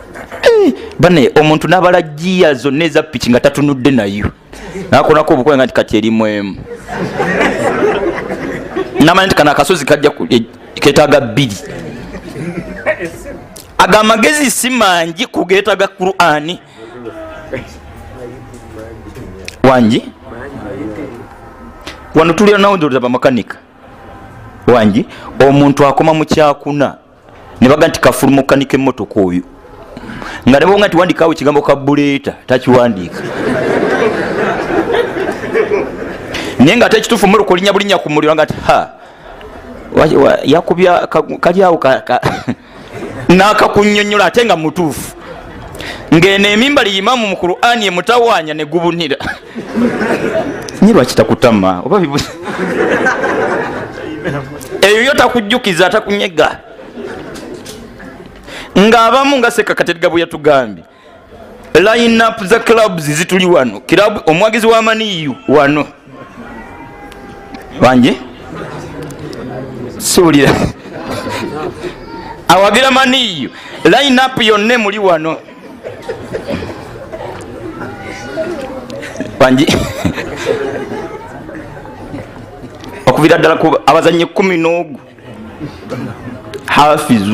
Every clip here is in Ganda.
bane omuntu n'abalajjiya zonna eza piki nga tatunudde nayo nakonako obukwenga nti kati erimwemu namanyi nti kana akasozi kajja ketaaga 2 agamagezi si mangi kugeetaaga Qur'ani wangi wano tulira nawo ndoza bamakanika wangi omuntu akoma mu kyakuna ne baga nti kafulumokanika emmotoka oyo nga nebonga nti wandikawo ekigambo kabuleeta takiwandiika naye nga ate ekituufu mmere okulinya bulinya ku muliro nga nti yakubya kalyawo n'akakunnyonnyola ate nga mutuufu ng'eno emimbali imamu mu Qur'ani emutawaanya ne gubunira nye lwaki takutama oba eyo yo takujjukiza atakunyega ng'abamu nga Sekakaterega bwe yatugambye line up za clubs zituli wano kilabu omwagizi wa maniyu wano wanje suulira awagira maniyu line up yonna muli wano wanje okuvira ddala kuba abazanye 11 hafizu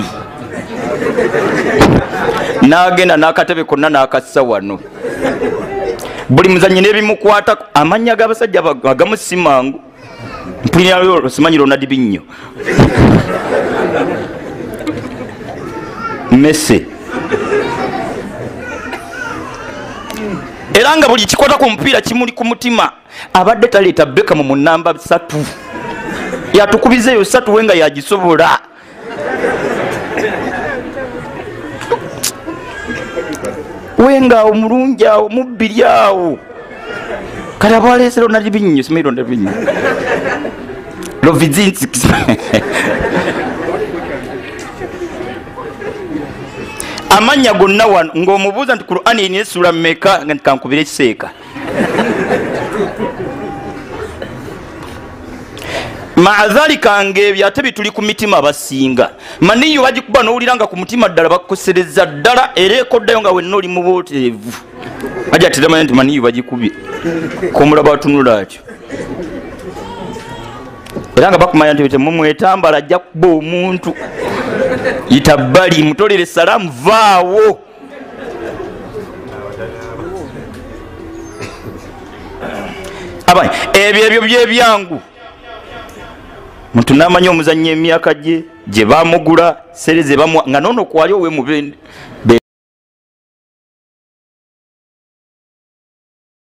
n'agenda n'akatebe konna n'akassa wano buli muzanyi n'ebimukwata amannya g'abasajja agamu si mangu mpulirayo simanyi Ronald Binnyo Messi era nga buli kikwata ku mupiira kimuli ku mutima abadde taleeta Beckham mu namba 3 yatukubizeeyo 3 wenga yagisobola wenga omulungi awo mubbiri awo kati abaleese Ronald Binnyo simanyi Ronald Binnyo Lovizinski amanya gonna wano ng'omubuuza nti Qur'ani erina essula mmeka nga kankubira ekiseeka maadhalika ng'ebyo ate bituli ku mitima abasinga maniyo bagikuba n'owulira nga ku mutima ddala bakukosereza ddala era ekoddayo nga wenna oli mu booteevu ajja teramanya nti maniyo bagikubye komulaba atunula atyo era nga bakumanya nti temumwetambala ajja kuba omuntu yita bbali mutolere salaamu vaawo abayi ebyo byebyangu muntu n'amanya omuzannyo emyaka gye bamugula sereze bamwa nga noono kwali owe mubende